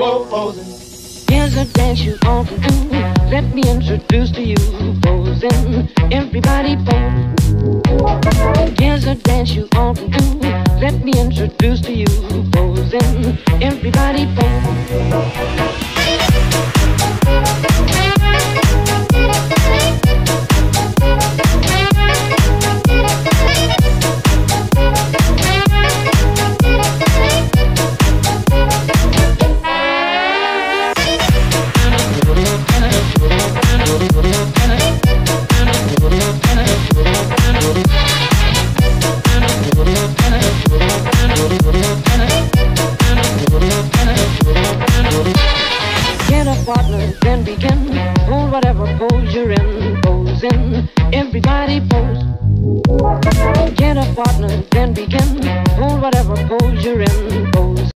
go posing. Here's a dance you ought to do. Let me introduce to you posing. Everybody pose. Here's a dance you ought to do. Let me introduce to you posing. Everybody pose. Get a partner, then begin. Hold whatever pose you're in. Posing, everybody pose. Get a partner, then begin. Hold whatever pose you're in. Pose.